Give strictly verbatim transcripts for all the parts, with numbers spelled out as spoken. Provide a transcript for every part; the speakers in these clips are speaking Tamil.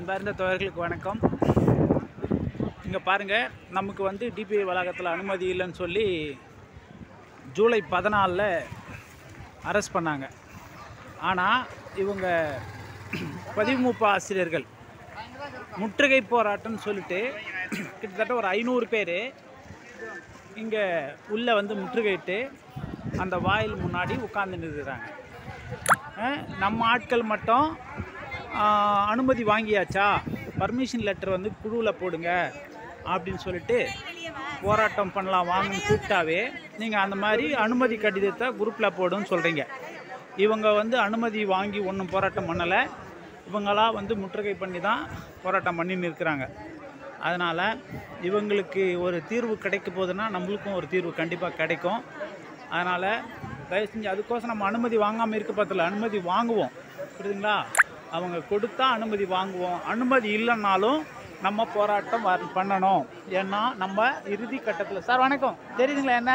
அன்பார்ந்த தோழர்களுக்கு வணக்கம். இங்கே பாருங்கள், நமக்கு வந்து டிபிஐ வளாகத்தில் அனுமதி இல்லைன்னு சொல்லி ஜூலை பதினாலில் அரெஸ்ட் பண்ணாங்க. ஆனால் இவங்க பதிமூப்பு ஆசிரியர்கள் முற்றுகை போராட்டம்னு சொல்லிட்டு கிட்டத்தட்ட ஒரு ஐநூறு பேர் இங்கே உள்ளே வந்து முற்றுகையிட்டு அந்த வாயில் முன்னாடி உட்கார்ந்து நிறுத்துறாங்க. நம்ம ஆட்கள் மட்டும் அனுமதி வாங்கியாச்சா, பர்மிஷன் லெட்டர் வந்து குழுவில் போடுங்க அப்படின்னு சொல்லிட்டு போராட்டம் பண்ணலாம் வாங்கன்னு கூப்பிட்டாவே நீங்கள் அந்த மாதிரி அனுமதி கடிதத்தை குரூப்பில் போடுன்னு சொல்கிறீங்க. இவங்க வந்து அனுமதி வாங்கி ஒன்றும் போராட்டம் பண்ணலை, இவங்களாம் வந்து முற்றுகை பண்ணி தான் போராட்டம் பண்ணின்னு இருக்கிறாங்க. அதனால் இவங்களுக்கு ஒரு தீர்வு கிடைக்க போகுதுன்னா நம்மளுக்கும் ஒரு தீர்வு கண்டிப்பாக கிடைக்கும். அதனால் தயவு செஞ்சு அதுக்கோசம் நம்ம அனுமதி வாங்காமல் இருக்க பற்றில அனுமதி வாங்குவோம், புரியுதுங்களா? அவங்க கொடுத்தா அனுமதி வாங்குவோம். அனுமதி இல்லைன்னாலும் நம்ம போராட்டம் வ பண்ணணும். ஏன்னா நம்ம இறுதி கட்டத்தில், சார் வணக்கம், தெரியுதுங்களா என்ன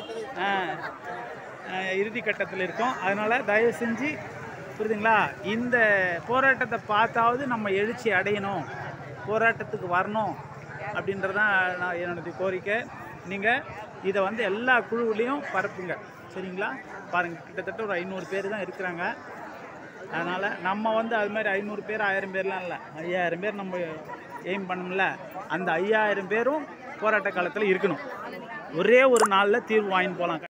இறுதி கட்டத்தில் இருக்கோம். அதனால் தயவு செஞ்சு புரியுதுங்களா, இந்த போராட்டத்தை பார்த்தாவது நம்ம எழுச்சி அடையணும், போராட்டத்துக்கு வரணும் அப்படின்றதான் நான் என்னுடைய கோரிக்கை. நீங்கள் இதை வந்து எல்லா குழுவிலையும் பரப்புங்க, சரிங்களா? பாருங்கள், கிட்டத்தட்ட ஒரு ஐநூறு பேர் தான் இருக்கிறாங்க. அதனால் நம்ம வந்து அது மாதிரி ஐநூறு பேர் ஆயிரம் பேர்லாம் இல்லை, ஐயாயிரம் பேர் நம்ம எய்ம் பண்ணோம்ல, அந்த ஐயாயிரம் பேரும் போராட்ட காலத்தில் இருக்கணும். ஒரே ஒரு நாளில் தீர்வு வாங்கிட்டு போகலாம்.